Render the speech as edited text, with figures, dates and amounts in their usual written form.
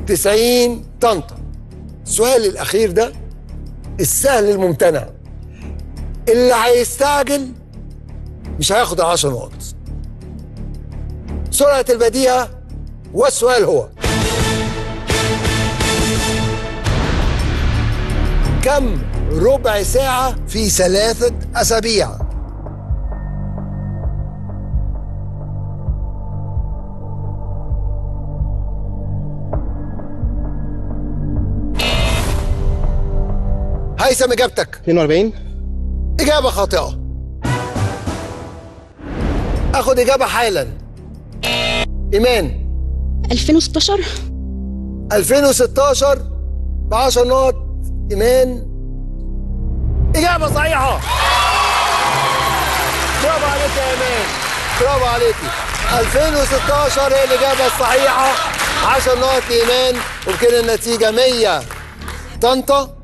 90 طنطا. السؤال الأخير ده السهل الممتنع، اللي هيستعجل مش هياخد 10 نقط. سرعة البديهة، والسؤال هو: كم ربع ساعة في 3 أسابيع؟ هيثم إجابتك 42. إجابة خاطئة. أخد إجابة حالا. إيمان 2016. 2016 ب10 نقط. إيمان إجابة صحيحة. برافو عليك يا إيمان، برافو عليكي. 2016 هي الإجابة الصحيحة. 10 نقط لإيمان، وبكده النتيجة 100 طنطا